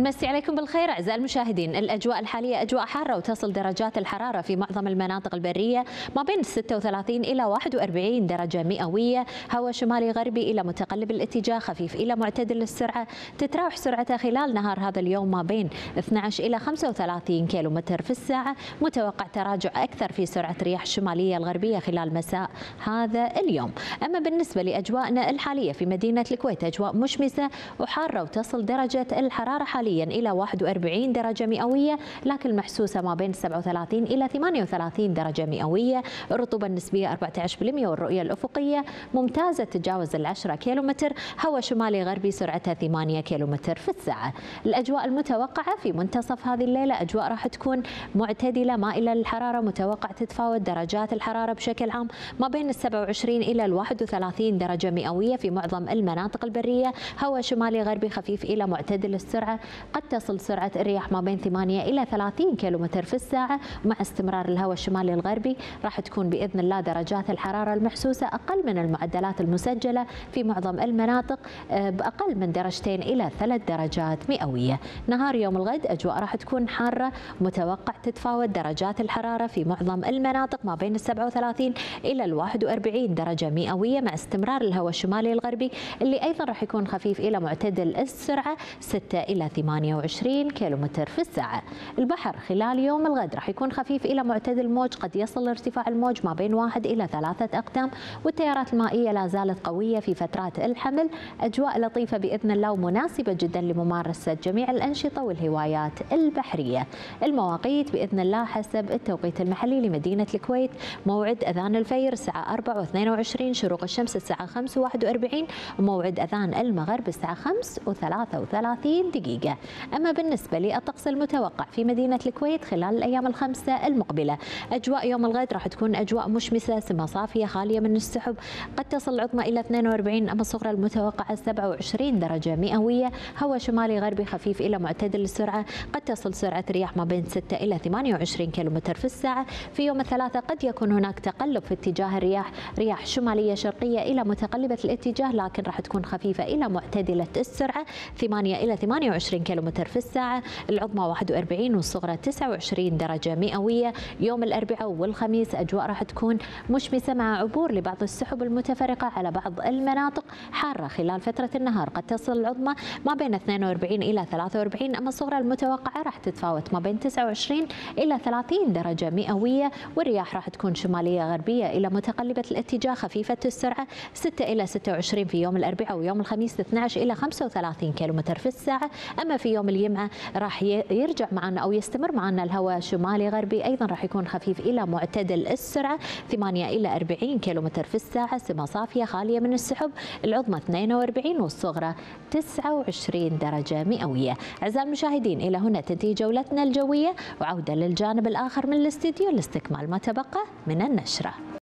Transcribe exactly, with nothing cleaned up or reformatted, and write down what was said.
نمسي عليكم بالخير أعزائي المشاهدين. الأجواء الحالية أجواء حارة وتصل درجات الحرارة في معظم المناطق البرية ما بين ستة وثلاثين إلى واحد وأربعين درجة مئوية. هواء شمالي غربي إلى متقلب الاتجاه خفيف إلى معتدل السرعة، تتراوح سرعته خلال نهار هذا اليوم ما بين اثني عشر إلى خمسة وثلاثين كيلومتر في الساعة. متوقع تراجع أكثر في سرعة الرياح الشمالية الغربية خلال مساء هذا اليوم. أما بالنسبة لأجواءنا الحالية في مدينة الكويت أجواء مشمسة وحارة وتصل درجة الحرارة حاليا إلى واحد وأربعين درجة مئوية، لكن محسوسة ما بين سبعة وثلاثين إلى ثمانية وثلاثين درجة مئوية. الرطوبة النسبية أربعة عشر بالمئة والرؤية الأفقية ممتازة تتجاوز العشرة كيلومتر. هواء شمالي غربي سرعته ثمانية كيلومتر في الساعة. الأجواء المتوقعة في منتصف هذه الليلة أجواء راح تكون معتدلة مائلة للحرارة، متوقع تتفاوت درجات الحرارة بشكل عام ما بين السبعة وعشرين إلى الواحد وثلاثين درجة مئوية في معظم المناطق البرية. هواء شمالي غربي خفيف إلى معتدل السرعة، قد تصل سرعة الرياح ما بين ثمانية إلى ثلاثين كيلومتر في الساعة. مع استمرار الهواء الشمالي الغربي راح تكون بإذن الله درجات الحرارة المحسوسة أقل من المعدلات المسجلة في معظم المناطق بأقل من درجتين إلى ثلاث درجات مئوية. نهار يوم الغد أجواء راح تكون حارة، متوقع تتفاوت درجات الحرارة في معظم المناطق ما بين السبعة وثلاثين إلى الواحد وأربعين درجة مئوية، مع استمرار الهواء الشمالي الغربي اللي أيضا راح يكون خفيف إلى معتدل السرعة ستة إلى ثمانية وعشرين كيلومتر في الساعة. البحر خلال يوم الغد راح يكون خفيف إلى معتدل الموج، قد يصل ارتفاع الموج ما بين واحد إلى ثلاثة أقدام، والتيارات المائية لا زالت قوية في فترات الحمل. أجواء لطيفة بإذن الله ومناسبة جدا لممارسة جميع الأنشطة والهوايات البحرية. المواقيت بإذن الله حسب التوقيت المحلي لمدينة الكويت: موعد أذان الفجر الساعة أربعة واثنين وعشرين، شروق الشمس الساعة خمسة وواحد وأربعين، وموعد أذان المغرب الساعة خمسة وثلاثة وثلاثين دقيقة. أما بالنسبة للطقس المتوقع في مدينة الكويت خلال الأيام الخمسة المقبلة: أجواء يوم الغد راح تكون أجواء مشمسة، سماء صافية خالية من السحب، قد تصل العظمى إلى اثنين وأربعين، أما الصغرى المتوقعة سبعة وعشرين درجة مئوية. هواء شمالي غربي خفيف إلى معتدل السرعة، قد تصل سرعة الرياح ما بين ستة إلى ثمانية وعشرين كيلومتر في الساعة. في يوم الثلاثاء قد يكون هناك تقلب في اتجاه الرياح، رياح شمالية شرقية إلى متقلبة الاتجاه، لكن راح تكون خفيفة إلى معتدلة السرعة ثمانية إلى ثمانية وعشرين كيلومتر في الساعة. العظمى واحد وأربعين والصغرى تسعة وعشرين درجة مئوية. يوم الأربعاء والخميس أجواء راح تكون مشمسة مع عبور لبعض السحب المتفرقة على بعض المناطق، حارة خلال فترة النهار، قد تصل العظمى ما بين اثنين وأربعين إلى ثلاثة وأربعين، أما الصغرى المتوقعة راح تتفاوت ما بين تسعة وعشرين إلى ثلاثين درجة مئوية. والرياح راح تكون شمالية غربية إلى متقلبة الاتجاه خفيفة السرعة ستة إلى ستة وعشرين في يوم الأربعاء، ويوم الخميس اثني عشر إلى خمسة وثلاثين كيلومتر في الساعة. أما في يوم الجمعة راح يرجع معنا أو يستمر معنا الهواء شمالي غربي، أيضا راح يكون خفيف إلى معتدل السرعة ثمانية إلى أربعين كيلومتر في الساعة، سماء صافية خالية من السحب، العظمى اثنين وأربعين والصغرى تسعة وعشرين درجة مئوية. أعزائي المشاهدين، إلى هنا تنتهي جولتنا الجوية، وعودة للجانب الآخر من الاستديو لاستكمال ما تبقى من النشرة.